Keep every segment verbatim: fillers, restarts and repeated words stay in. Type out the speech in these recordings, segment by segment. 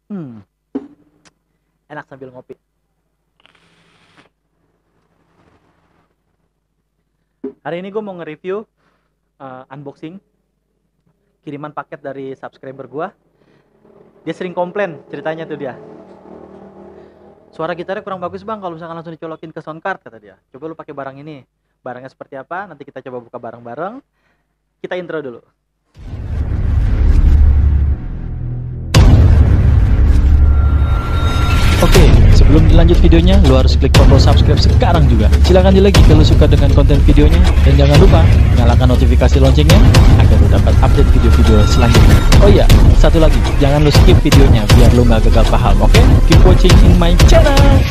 Hmm, enak sambil ngopi. Hari ini gue mau nge-review uh, unboxing kiriman paket dari subscriber gue. Dia sering komplain ceritanya tuh dia. Suara gitarnya kurang bagus bang kalau misalkan langsung dicolokin ke soundcard, kata dia. Coba lu pakai barang ini. Barangnya seperti apa? Nanti kita coba buka bareng-bareng. Kita intro dulu. Oke, sebelum dilanjut videonya, lu harus klik tombol subscribe sekarang juga. Silahkan di like kalau suka dengan konten videonya. Dan jangan lupa, nyalakan notifikasi loncengnya agar lu dapat update video-video selanjutnya. Oh iya, satu lagi, jangan lu skip videonya biar lu nggak gagal paham, oke? Keep watching in my channel.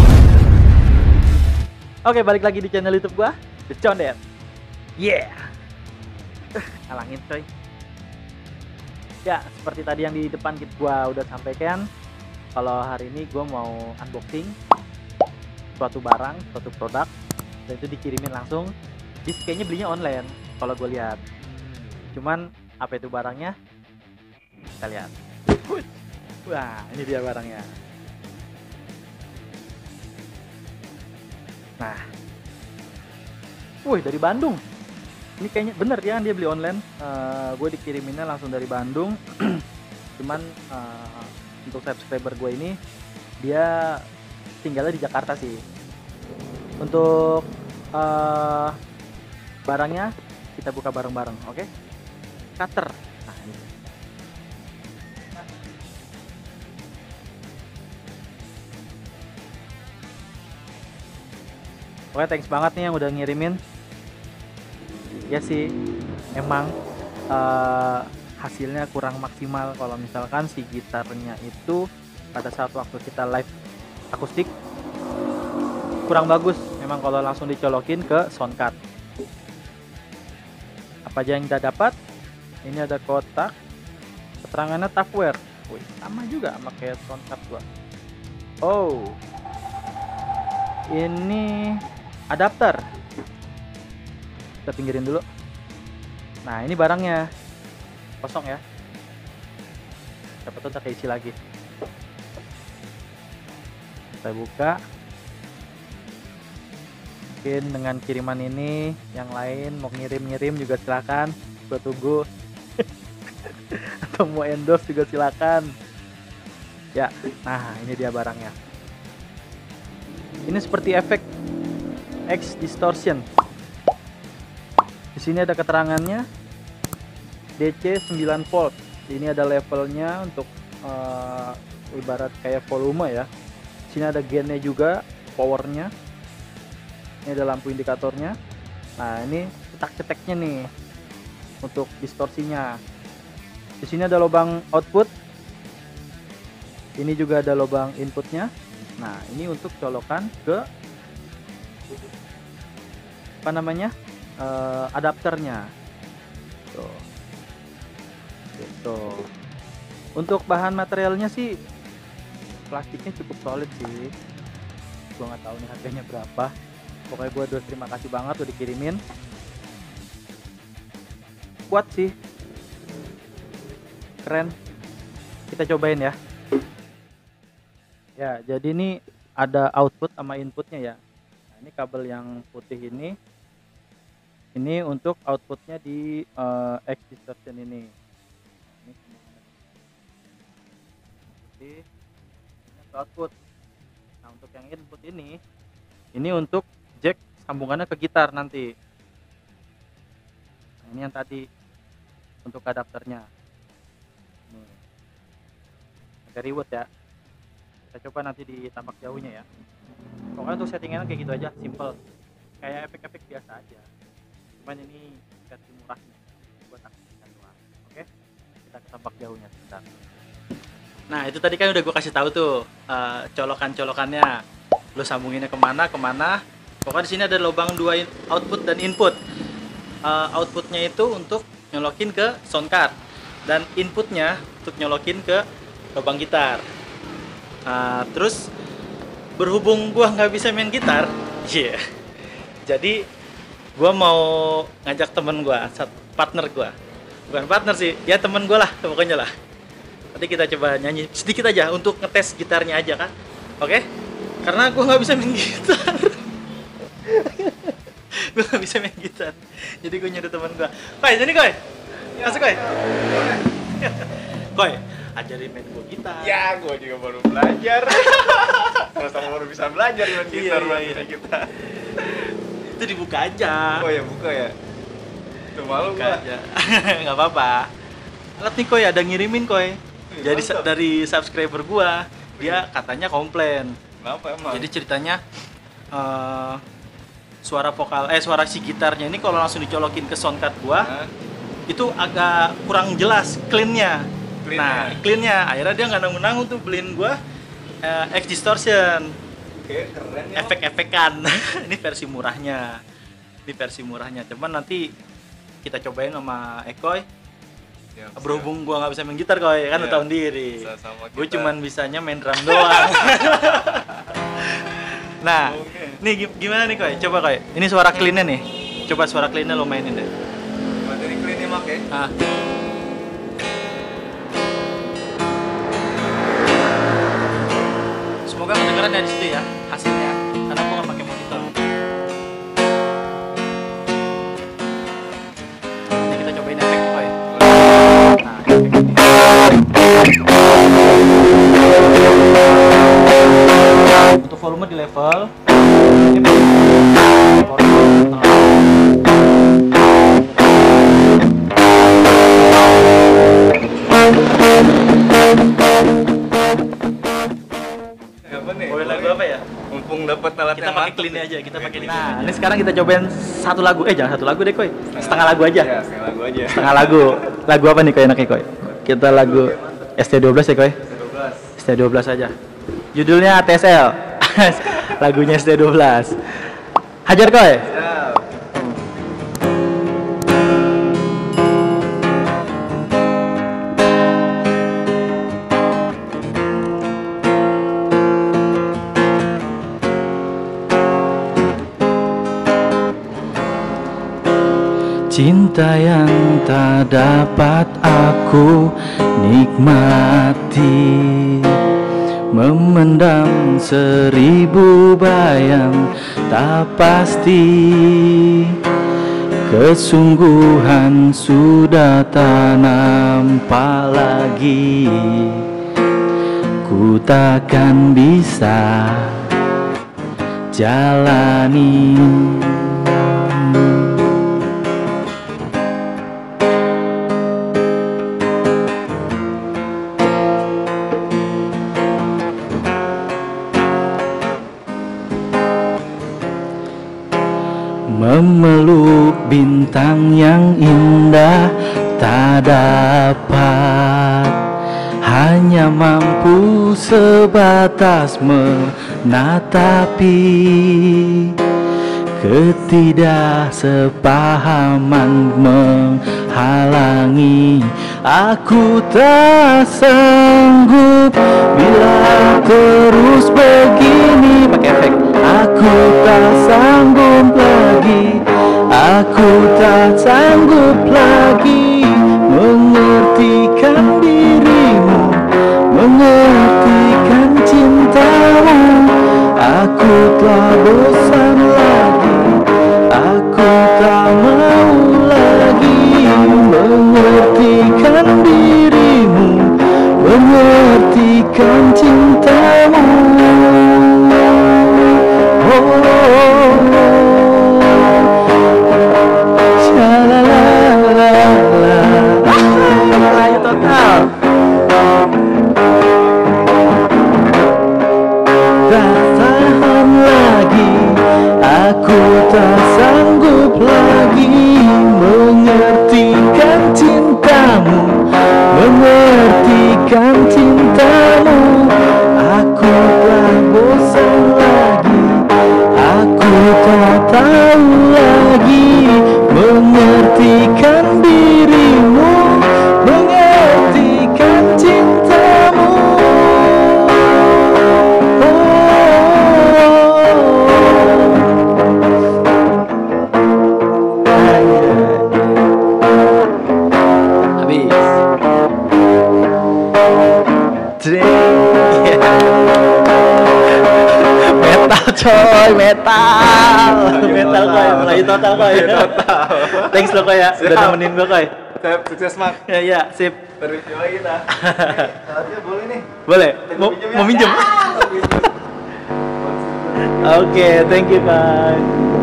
Oke, balik lagi di channel YouTube gua, The Condet. Yeah. Alangin coy. Ya, seperti tadi yang di depan gua udah sampaikan, kalau hari ini gue mau unboxing suatu barang, suatu produk, dan itu dikirimin langsung. Jadi kayaknya belinya online kalau gue lihat. Cuman apa itu barangnya? Kita lihat. Wah, ini dia barangnya. Nah, wih, dari Bandung. Ini kayaknya bener ya, dia beli online. Uh, gue dikiriminnya langsung dari Bandung. Cuman uh, untuk subscriber gue ini dia tinggalnya di Jakarta sih. Untuk uh, barangnya kita buka bareng-bareng, oke? Okay? Cutter. Nah, ini. Oke, thanks banget nih yang udah ngirimin. Ya sih, emang uh, hasilnya kurang maksimal kalau misalkan si gitarnya itu pada saat waktu kita live akustik kurang bagus memang kalau langsung dicolokin ke soundcard. Apa aja yang kita dapat? Ini ada kotak, keterangannya Tupperware. Wih, sama juga sama kayak soundcard gua. Oh, ini adapter. Kita pinggirin dulu. Nah, ini barangnya kosong ya, siapa tahu tak keisi lagi. Kita buka. Mungkin dengan kiriman ini yang lain mau ngirim-ngirim juga silakan, gue tunggu. Atau mau endorse juga silakan ya. Nah, ini dia barangnya. Ini seperti efek X distortion. Di sini ada keterangannya, D C sembilan volt. Ini ada levelnya untuk uh, ibarat kayak volume ya. Sini ada gainnya juga, powernya. Ini ada lampu indikatornya. Nah, ini cetak-ceteknya nih untuk distorsinya. Di sini ada lubang output. Ini juga ada lubang inputnya. Nah, ini untuk colokan ke apa namanya uh, adapternya. Tuh. Gitu. Untuk bahan materialnya sih plastiknya cukup solid sih. Gua nggak tahu nih harganya berapa. Pokoknya gua udah terima kasih banget udah dikirimin. Kuat sih. Keren. Kita cobain ya. Ya, jadi ini ada output sama inputnya ya. Nah, ini kabel yang putih ini. Ini untuk outputnya di uh, X distortion ini. Ini output. Nah, untuk yang input ini, ini untuk jack sambungannya ke gitar nanti. Nah, ini yang tadi untuk adapternya. Nih. Agak ribet ya. Kita coba nanti di tampak jauhnya ya. Pokoknya untuk settingannya kayak gitu aja, simple. Kayak efek-efek biasa aja. Cuman ini versi murahnya buat aktivitas doang. Oke, kita ke tampak jauhnya sebentar. Nah, itu tadi kan udah gue kasih tahu tuh uh, colokan-colokannya. Lu sambunginnya kemana kemana. Pokoknya di sini ada lubang dua output dan input. Uh, outputnya itu untuk nyolokin ke soundcard dan inputnya untuk nyolokin ke lubang gitar. Uh, terus berhubung gua nggak bisa main gitar, iya. Yeah. Jadi gua mau ngajak temen gua, partner gua. Bukan partner sih, ya temen gua lah pokoknya lah. Nanti kita coba nyanyi sedikit aja untuk ngetes gitarnya aja kan. Oke? Karena gue nggak bisa main gitar. Gue nggak bisa main gitar. Jadi gue nyuruh teman gue. Koi, sini Koi. Masuk Koi. Koi, ajarin main gue gitar. Ya, gue juga baru belajar. Sama-sama baru bisa belajar main gitar, Iya, iya. main kita. Itu dibuka aja. Oh ya buka ya. Tuh malu Buka gua. aja. Nggak apa-apa. Lihat nih Koi, ada ngirimin Koi. Wih, Jadi mantap. dari subscriber gua, dia katanya komplain. Kenapa emang? Jadi ceritanya eh, suara vokal eh suara si gitarnya ini kalau langsung dicolokin ke soundcard gua Hah? itu agak kurang jelas clean-nya. Clean-nya. Nah, clean-nya akhirnya dia nggak nanggung-nanggung tuh beliin gua eh, X distortion, Kayak keren ya. efek-efekan. Ini versi murahnya. Ini versi murahnya. Cuman nanti kita cobain sama Ekoy. Siap, siap. Berhubung gua nggak bisa main gitar Koy, kan lu Iya. tahu sendiri. Bisa sama Gue kita. cuman bisanya main drum doang. Nah, Oke. nih gi- gimana nih Koy? Coba Koy. Ini suara clean-nya nih. Coba suara clean-nya lo mainin deh. Materi clean nih make. Ah. Semoga kedengeran dari situ ya hasilnya. Karena gua nggak pakai monitor. Nanti kita cobain efek Koy. Nah, efek. Untuk volume di level ini volume Apa nih? Boleh lagu apa ya? Mumpung dapat alat Kita yang pakai mantap clean nih. aja, kita pakai Clean Nah, aja. ini sekarang kita cobain satu lagu. Eh, jangan satu lagu deh, Koy. Setengah lagu aja. Ya, setengah lagu aja. Setengah lagu. Lagu apa nih Koy enaknya, Koy? Kita lagu S T dua belas ya, Koy. dua belas. S T dua belas aja. Judulnya A T S L. Lagunya S T dua belas. Hajar, Koy. Siap. Cinta yang tak dapat aku nikmati, memendam seribu bayang tak pasti. Kesungguhan sudah tak nampak lagi, ku takkan bisa jalani. Memeluk bintang yang indah tak dapat, hanya mampu sebatas menatapi. Ketidaksepahaman menghalangi, aku tak sanggup bila terus begini. Pakai efek. Aku tak sanggup lagi, aku tak sanggup lagi mengertikan dirimu, mengertikan cintamu. Aku telah bosan lagi, aku tak mau lagi mengertikan dirimu, mengertikan cintamu. Ayo total. Tak tahan lagi, aku tak sanggup lagi mengertikan cintamu, mengertikan cintamu. Aku telah bosan lagi, aku tak tahu lagi mengertikan dirimu, mengertikan cintamu. Habis. Jreng. Metal coy, metal. Metal coy, Melayu total coy. Thanks lo coy ya, udah Siap. nemenin gua coy. Siap, sukses Mak. Ya ya, sip. Berreview lagi kita. Saatnya boleh nih. Boleh? Mau, mau minjem? Oke, thank you Kak.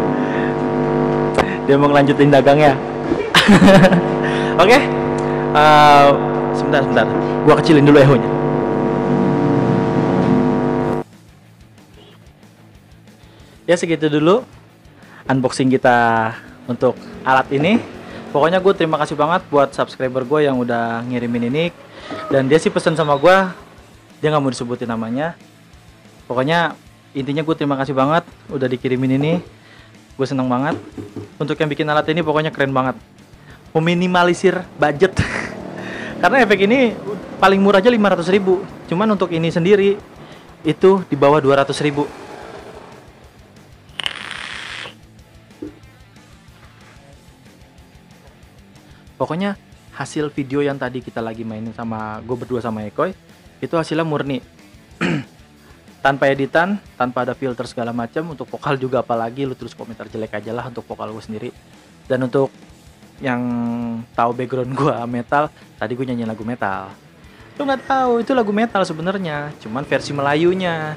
Dia mau ngelanjutin dagangnya. Oke. eh, sebentar, sebentar. Gua kecilin dulu ehonya. Ya segitu dulu unboxing kita untuk alat ini. Pokoknya gue terima kasih banget buat subscriber gue yang udah ngirimin ini. Dan dia sih pesen sama gue, dia nggak mau disebutin namanya. Pokoknya intinya gue terima kasih banget udah dikirimin ini. Gue seneng banget. Untuk yang bikin alat ini pokoknya keren banget. Meminimalisir budget. Karena efek ini paling murah aja lima ratus ribu. Cuman untuk ini sendiri itu di bawah dua ratus ribu. Pokoknya hasil video yang tadi kita lagi mainin sama gue berdua sama Ekoy itu hasilnya murni. Tanpa editan, tanpa ada filter segala macam. Untuk vokal juga apalagi lu terus komentar jelek aja lah untuk vokal gue sendiri. Dan untuk yang tahu background gue metal, tadi gue nyanyi lagu metal. Lu nggak tahu itu lagu metal sebenarnya, cuman versi Melayunya.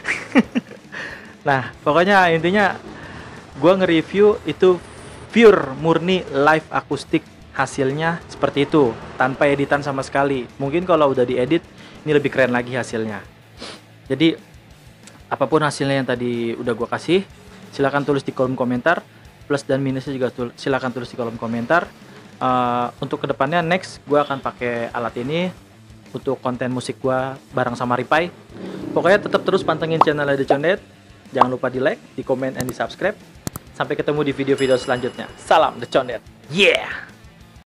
Nah, pokoknya intinya gue nge-review itu pure murni live akustik. Hasilnya seperti itu, tanpa editan sama sekali. Mungkin kalau udah diedit, ini lebih keren lagi hasilnya. Jadi, apapun hasilnya yang tadi udah gue kasih, silahkan tulis di kolom komentar. Plus dan minusnya juga tul- silahkan tulis di kolom komentar. Uh, untuk kedepannya next, gue akan pakai alat ini untuk konten musik gue bareng sama Ripai. Pokoknya tetap terus pantengin channel The Condet. Jangan lupa di like, di komen, and di subscribe. Sampai ketemu di video-video selanjutnya. Salam The Condet. Yeah!